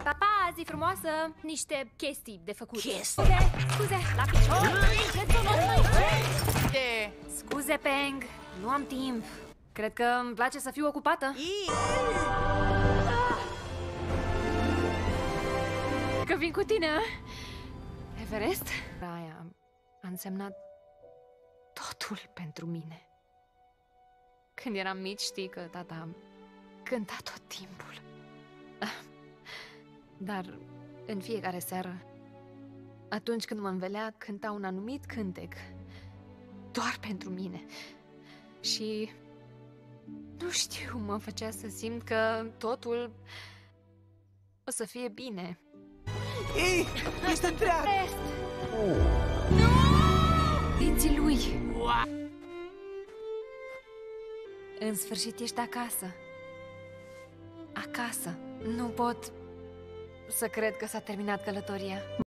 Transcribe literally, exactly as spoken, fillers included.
Pa, zi frumoasă! Niște chestii de făcut. Chestii? Scuze, scuze, la picior! De... Scuze, Peng, nu am timp. Cred că îmi place să fiu ocupată. Că vin cu tine, Everest? Aia a însemnat totul pentru mine. Când eram mici, știi că tata cânta tot timpul. Dar în fiecare seară, atunci când mă învelea, cânta un anumit cântec doar pentru mine. Și nu știu, mă făcea să simt că totul o să fie bine. Ei, ești întreagă! Nu! Dinții lui! În sfârșit ești acasă. Acasă. Nu pot să cred că s-a terminat călătoria.